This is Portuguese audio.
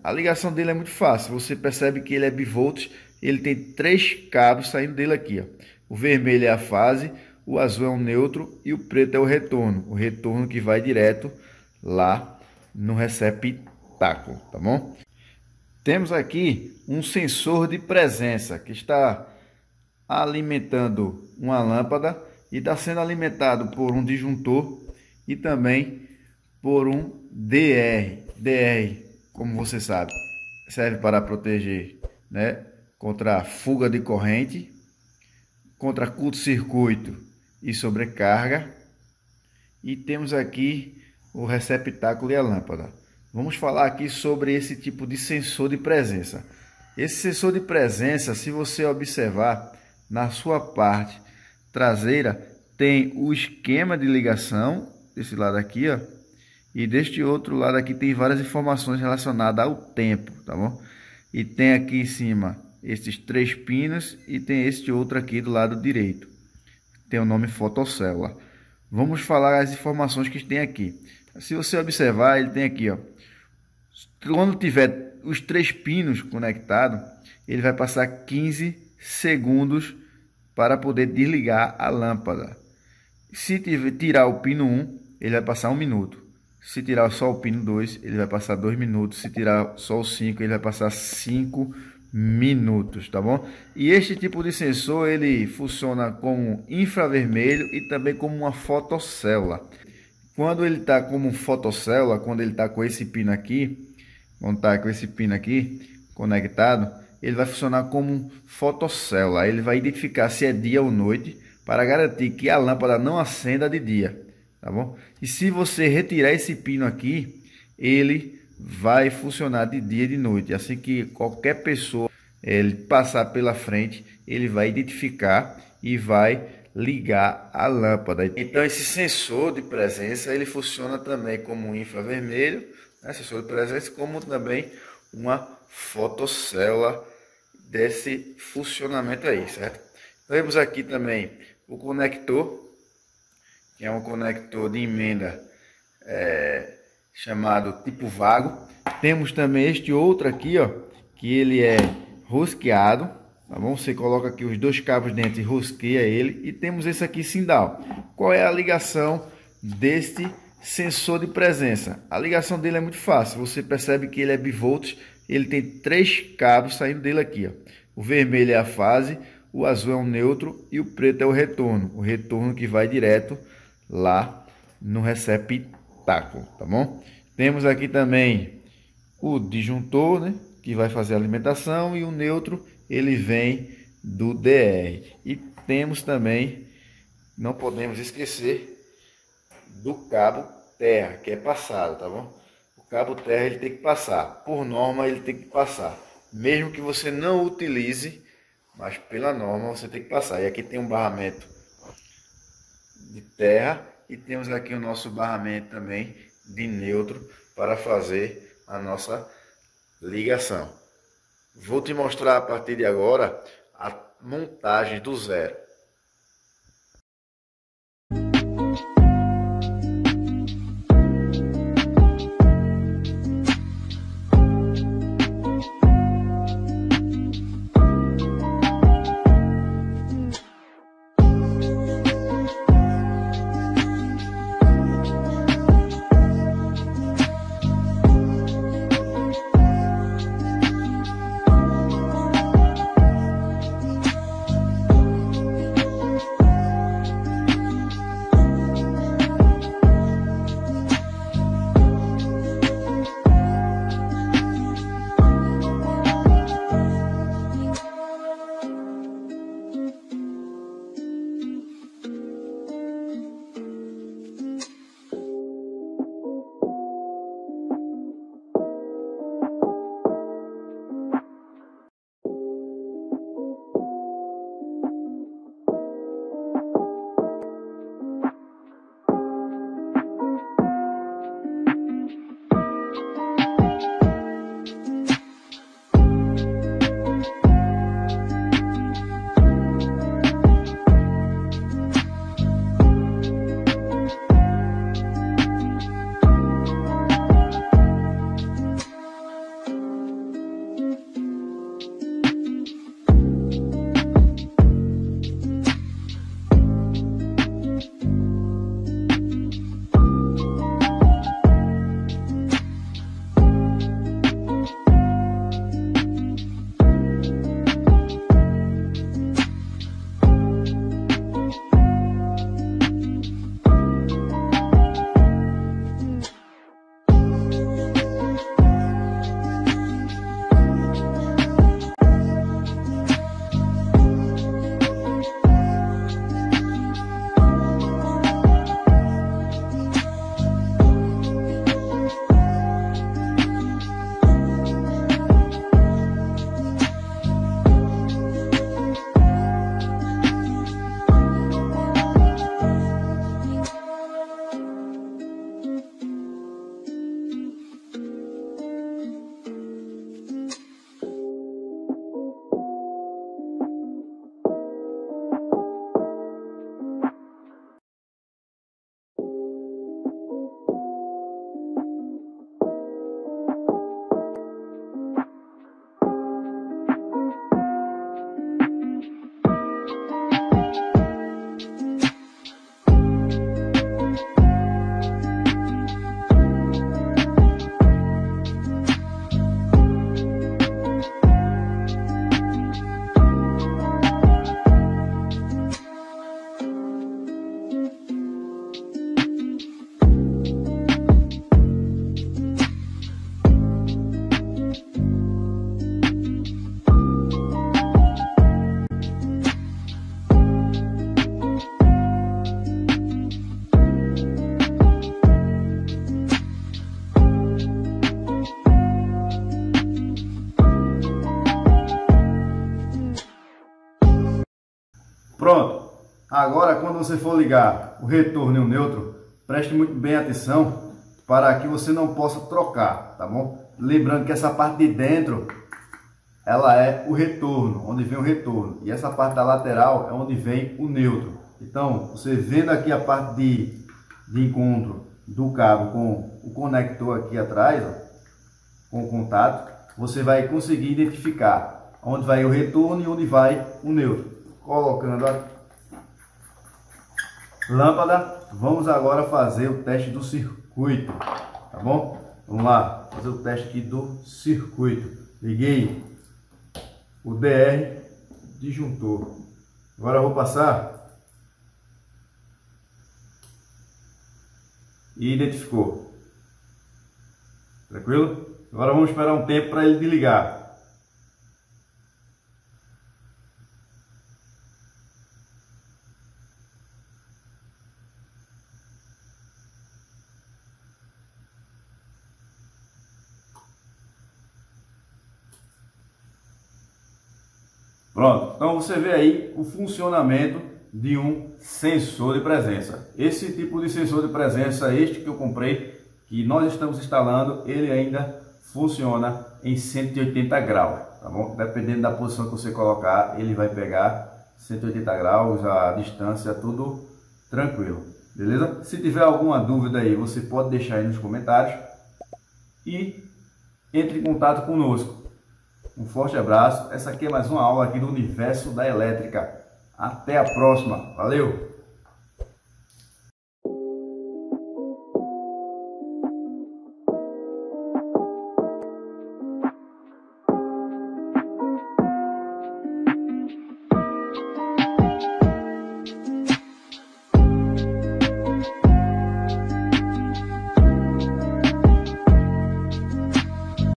A ligação dele é muito fácil. Você percebe que ele é bivolts. Ele tem 3 cabos saindo dele aqui, ó. O vermelho é a fase, o azul é o neutro e o preto é o retorno. O retorno que vai direto lá no receptáculo, tá bom? Temos aqui um sensor de presença que está alimentando uma lâmpada e está sendo alimentado por um disjuntor e também por um DR. DR, como você sabe, serve para proteger, né, contra fuga de corrente, contra curto-circuito e sobrecarga. E temos aqui o receptáculo e a lâmpada. Vamos falar aqui sobre esse tipo de sensor de presença. Esse sensor de presença, se você observar na sua parte traseira, tem o esquema de ligação, desse lado aqui, ó, e deste outro lado aqui tem várias informações relacionadas ao tempo, tá bom? E tem aqui em cima esses 3 pinos e tem este outro aqui do lado direito. Tem o nome fotocélula. Vamos falar as informações que tem aqui. Se você observar, ele tem aqui, ó, quando tiver os 3 pinos conectados, ele vai passar 15 segundos para poder desligar a lâmpada. Se tirar o pino 1, ele vai passar 1 minuto. Se tirar só o pino 2, ele vai passar 2 minutos. Se tirar só o 5, ele vai passar 5 minutos, tá bom? E este tipo de sensor, ele funciona como infravermelho e também como uma fotocélula. Quando ele está como fotocélula, quando ele está com esse pino aqui, quando está com esse pino aqui conectado, ele vai funcionar como fotocélula. Ele vai identificar se é dia ou noite para garantir que a lâmpada não acenda de dia, tá bom? E se você retirar esse pino aqui, ele vai funcionar de dia e de noite. Assim que qualquer pessoa ele passar pela frente, ele vai identificar e vai ligar a lâmpada. Então esse sensor de presença, ele funciona também como um infravermelho, né, sensor de presença, como também uma fotocélula desse funcionamento aí, certo? Temos aqui também o conector, que é um conector de emenda chamado tipo vago. Temos também este outro aqui, ó, que ele é rosqueado, tá bom? Você coloca aqui os 2 cabos dentro e rosqueia ele. E temos esse aqui sindal. Qual é a ligação deste sensor de presença? A ligação dele é muito fácil. Você percebe que ele é bivolts. Ele tem 3 cabos saindo dele aqui, ó. O vermelho é a fase, o azul é o neutro e o preto é o retorno. O retorno que vai direto lá no receptáculo, tá bom? Temos aqui também o disjuntor, né, que vai fazer a alimentação, e o neutro ele vem do DR. E temos também, não podemos esquecer do cabo terra, que é passado, tá bom? O cabo terra ele tem que passar, por norma ele tem que passar, mesmo que você não utilize, mas pela norma você tem que passar. E aqui tem um barramento de terra e temos aqui o nosso barramento também de neutro para fazer a nossa ligação. Vou te mostrar a partir de agora a montagem do zero. quando você for ligar o retorno e o neutro, preste muito bem atenção para que você não possa trocar, tá bom? Lembrando que essa parte de dentro, ela é o retorno, onde vem o retorno. E essa parte da lateral é onde vem o neutro. Então, você vendo aqui a parte de encontro do cabo com o conector aqui atrás, ó, com o contato, você vai conseguir identificar onde vai o retorno e onde vai o neutro. Colocando a lâmpada, vamos agora fazer o teste do circuito, tá bom? Vamos lá, fazer o teste aqui do circuito. Liguei o DR disjuntor. Agora eu vou passar e identificou. Tranquilo? Agora vamos esperar um tempo para ele desligar. Pronto, então você vê aí o funcionamento de um sensor de presença. Esse tipo de sensor de presença, este que eu comprei, que nós estamos instalando, ele ainda funciona em 180 graus, tá bom? Dependendo da posição que você colocar, ele vai pegar 180 graus, a distância, tudo tranquilo, beleza? Se tiver alguma dúvida aí, você pode deixar aí nos comentários e entre em contato conosco. Um forte abraço. Essa aqui é mais uma aula aqui do universo da elétrica. Até a próxima. Valeu!